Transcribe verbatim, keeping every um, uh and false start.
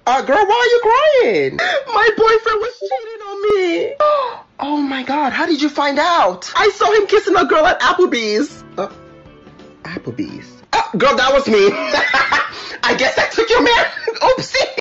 Uh, girl, why are you crying? My boyfriend was cheating on me. Oh my God, how did you find out? I saw him kissing a girl at Applebee's. Uh, Applebee's? Oh, girl, that was me. I guess I took your man. Oopsie.